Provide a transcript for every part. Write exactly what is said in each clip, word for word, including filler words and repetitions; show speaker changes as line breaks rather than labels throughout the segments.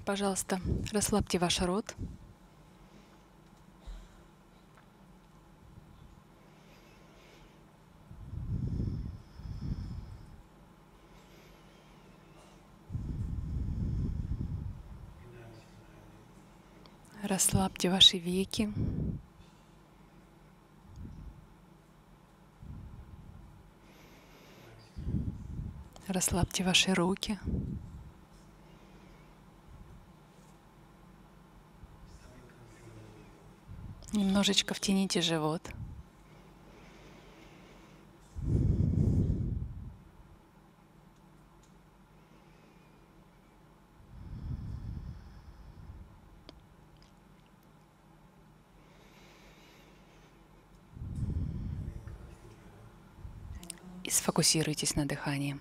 Пожалуйста, расслабьте ваш рот. Расслабьте ваши веки. Расслабьте ваши руки. Немножечко втяните живот. И сфокусируйтесь на дыхании.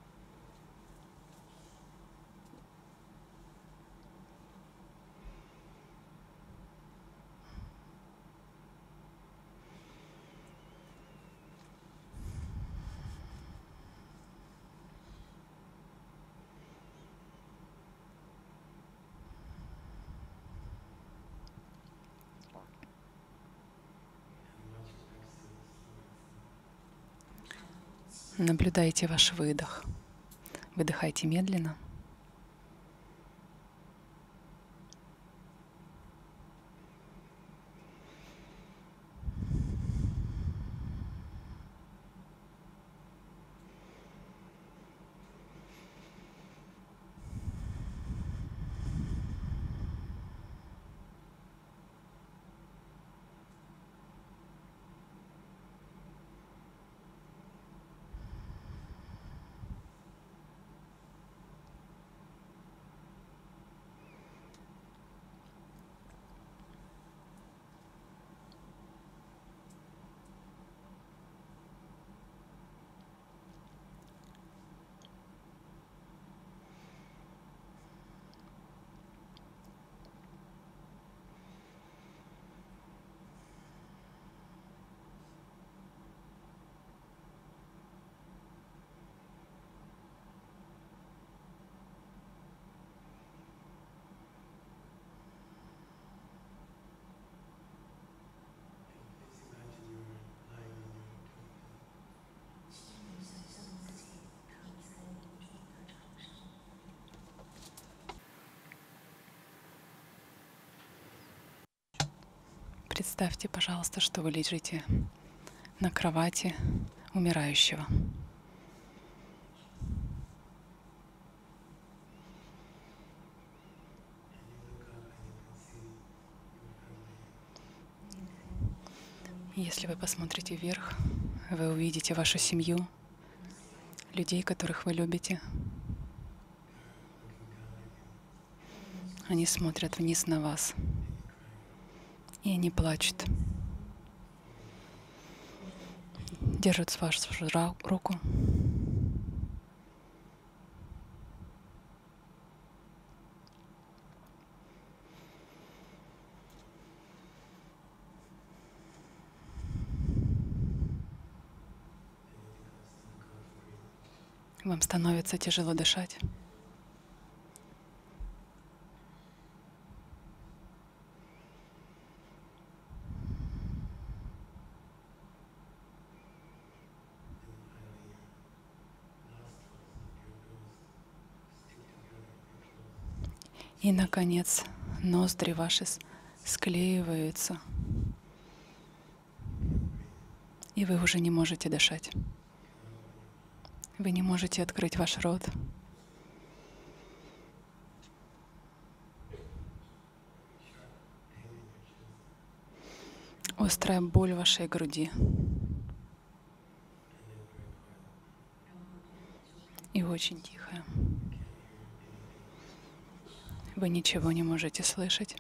Наблюдайте ваш выдох. Выдыхайте медленно. Представьте, пожалуйста, что вы лежите на кровати умирающего. Если вы посмотрите вверх, вы увидите вашу семью, людей, которых вы любите. Они смотрят вниз на вас, и они плачут. Держат вашу руку. Вам становится тяжело дышать. И, наконец, ноздри ваши склеиваются, и вы уже не можете дышать. Вы не можете открыть ваш рот. Острая боль в вашей груди. И очень тихая. Вы ничего не можете слышать.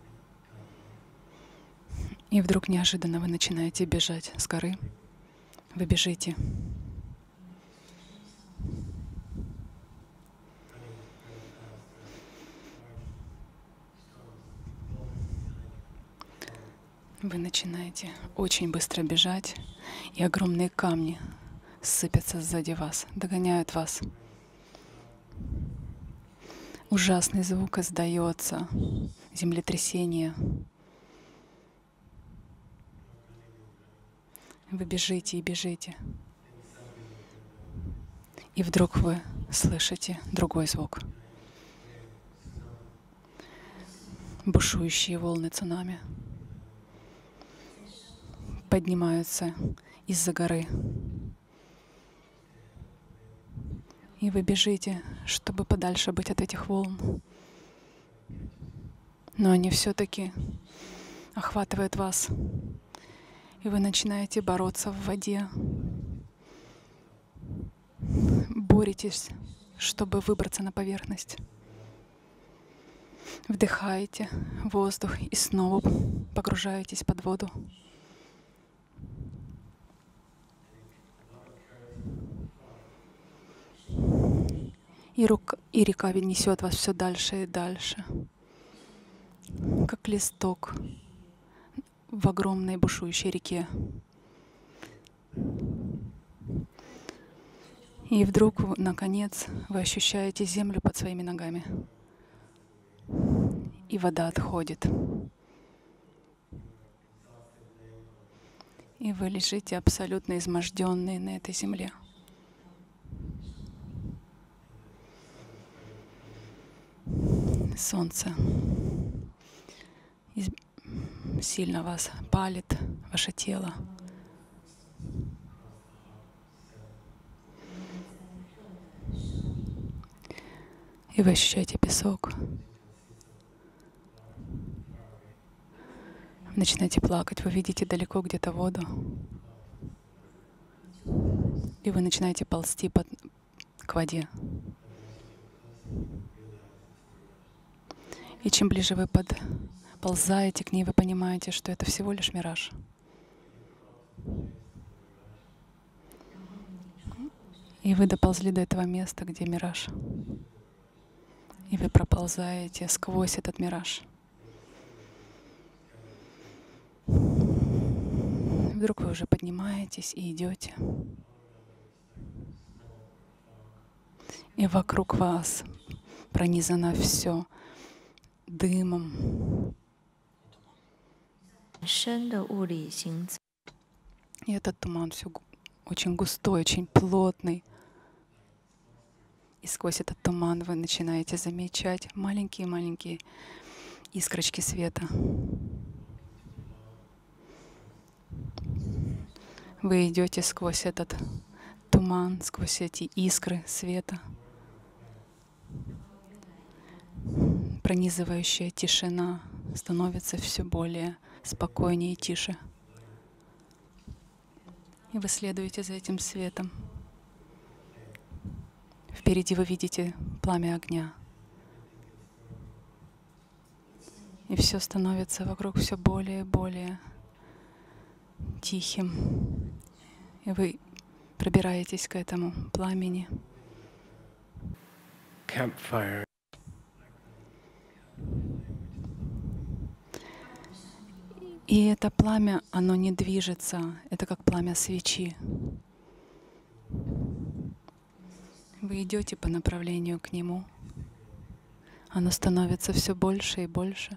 И вдруг неожиданно вы начинаете бежать с горы. Вы бежите. Вы начинаете очень быстро бежать, и огромные камни сыпятся сзади вас, догоняют вас. Ужасный звук издается, землетрясение. Вы бежите и бежите. И вдруг вы слышите другой звук. Бушующие волны цунами поднимаются из-за горы. И вы бежите, чтобы подальше быть от этих волн. Но они все-таки охватывают вас. И вы начинаете бороться в воде. Боретесь, чтобы выбраться на поверхность. Вдыхаете воздух и снова погружаетесь под воду. И, рука, и река несет вас все дальше и дальше, как листок в огромной бушующей реке. И вдруг, наконец, вы ощущаете землю под своими ногами. И вода отходит. И вы лежите абсолютно изможденные на этой земле. Солнце сильно вас палит, ваше тело. И вы ощущаете песок. Вы начинаете плакать, вы видите далеко где-то воду. И вы начинаете ползти под, к воде. И чем ближе вы подползаете к ней, вы понимаете, что это всего лишь мираж. И вы доползли до этого места, где мираж. И вы проползаете сквозь этот мираж. Вдруг вы уже поднимаетесь и идете. И вокруг вас пронизано все дымом. И этот туман все очень густой, очень плотный. И сквозь этот туман вы начинаете замечать маленькие-маленькие искорочки света. Вы идете сквозь этот туман, сквозь эти искры света. Пронизывающая тишина становится все более спокойнее и тише. И вы следуете за этим светом. Впереди вы видите пламя огня. И все становится вокруг все более и более тихим. И вы пробираетесь к этому пламени.
Campfire.
И это пламя, оно не движется. Это как пламя свечи. Вы идете по направлению к нему. Оно становится все больше и больше.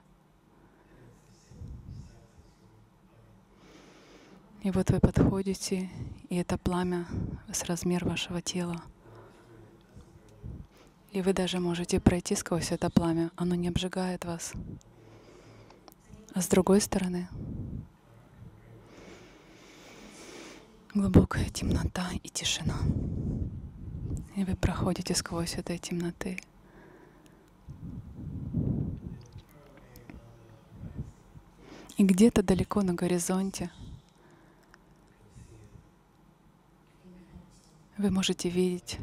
И вот вы подходите, и это пламя с размер вашего тела. И вы даже можете пройти сквозь это пламя. Оно не обжигает вас. А с другой стороны глубокая темнота и тишина. И вы проходите сквозь этой темноты. И где-то далеко на горизонте вы можете видеть,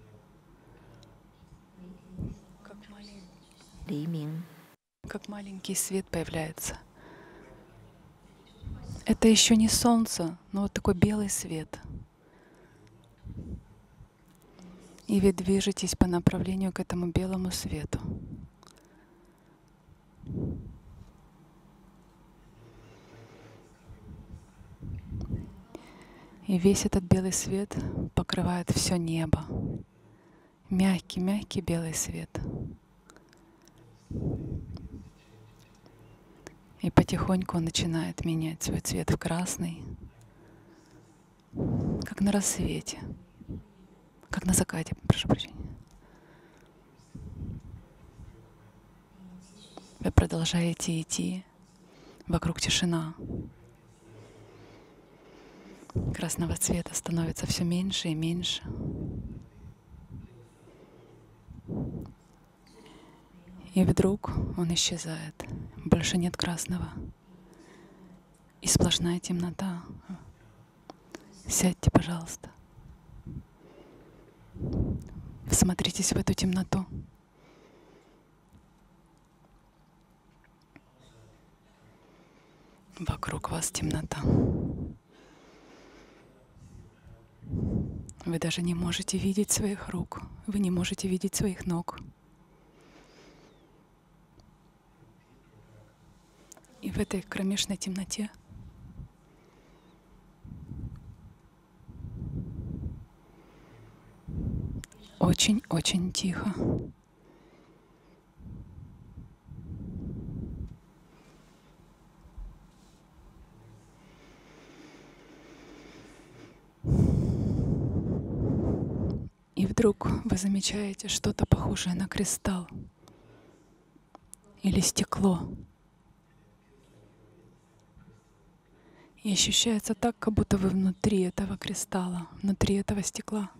как маленький, как маленький свет появляется. Это еще не солнце, но вот такой белый свет. И вы движетесь по направлению к этому белому свету. И весь этот белый свет покрывает все небо. Мягкий, мягкий белый свет. И потихоньку он начинает менять свой цвет в красный, как на рассвете, как на закате, прошу прощения. Вы продолжаете идти, вокруг тишина. Красного цвета становится все меньше и меньше. И вдруг он исчезает. Больше нет красного. И сплошная темнота. Сядьте, пожалуйста. Всмотритесь в эту темноту. Вокруг вас темнота. Вы даже не можете видеть своих рук. Вы не можете видеть своих ног. И в этой кромешной темноте очень-очень тихо. И вдруг вы замечаете что-то похожее на кристалл или стекло. И ощущается так, как будто вы внутри этого кристалла, внутри этого стекла.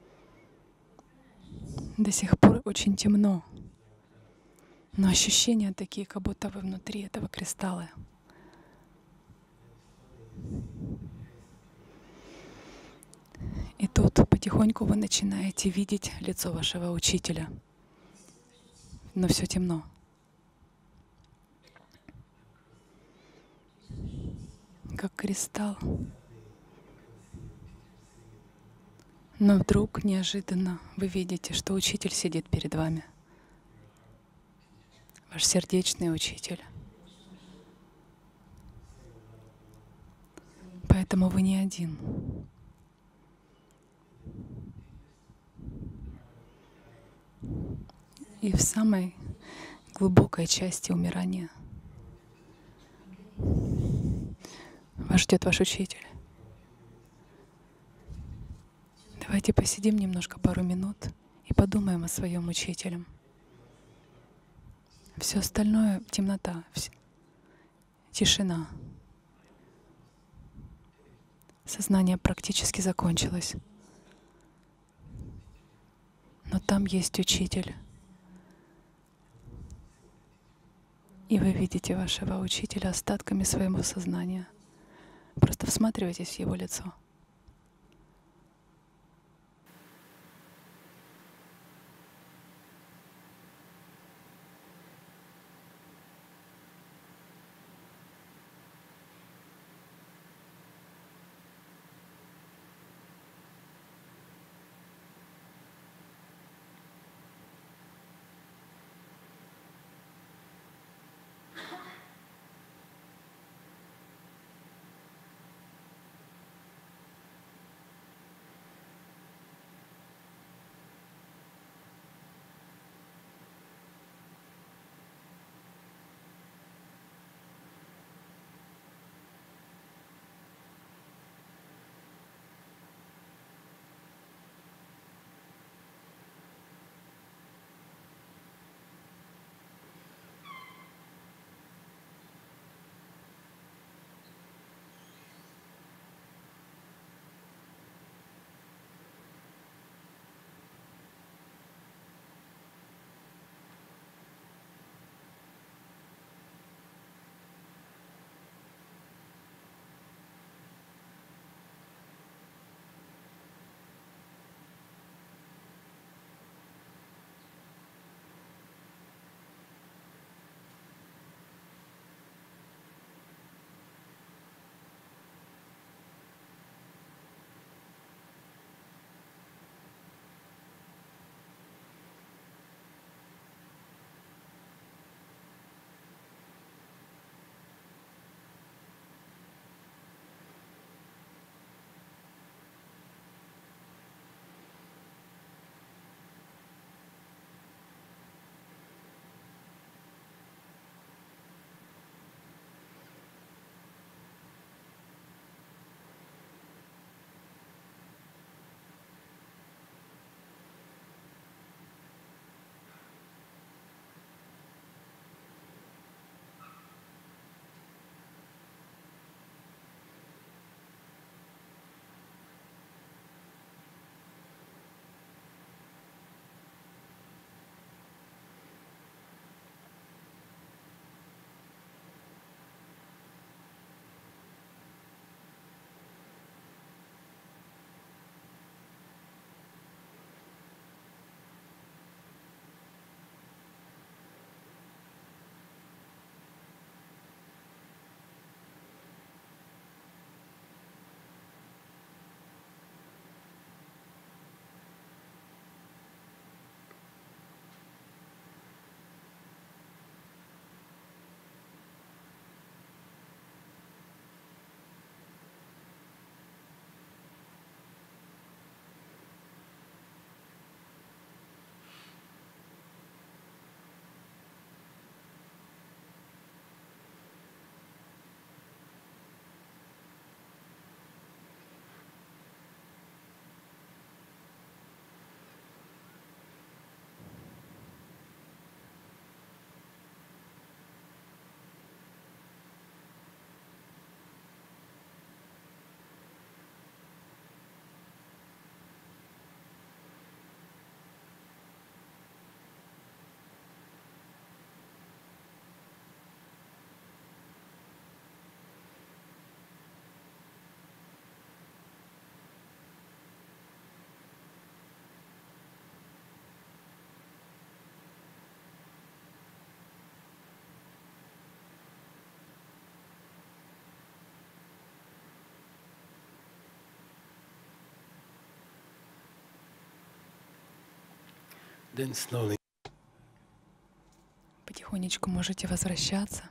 До сих пор очень темно, но ощущения такие, как будто вы внутри этого кристалла. И тут потихоньку вы начинаете видеть лицо вашего учителя, но все темно. Как кристалл. Но вдруг, неожиданно, вы видите, что учитель сидит перед вами. Ваш сердечный учитель. Поэтому вы не один. И в самой глубокой части умирания вас ждет ваш учитель. Давайте посидим немножко, пару минут, и подумаем о своем учителе. Все остальное — темнота, тишина. Сознание практически закончилось. Но там есть учитель. И вы видите вашего учителя остатками своего сознания. Просто всматривайтесь в его лицо.
Then slowly
Потихонечку можете возвращаться.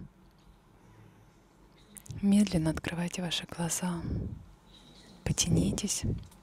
Медленно открывайте ваши глаза. Потянитесь.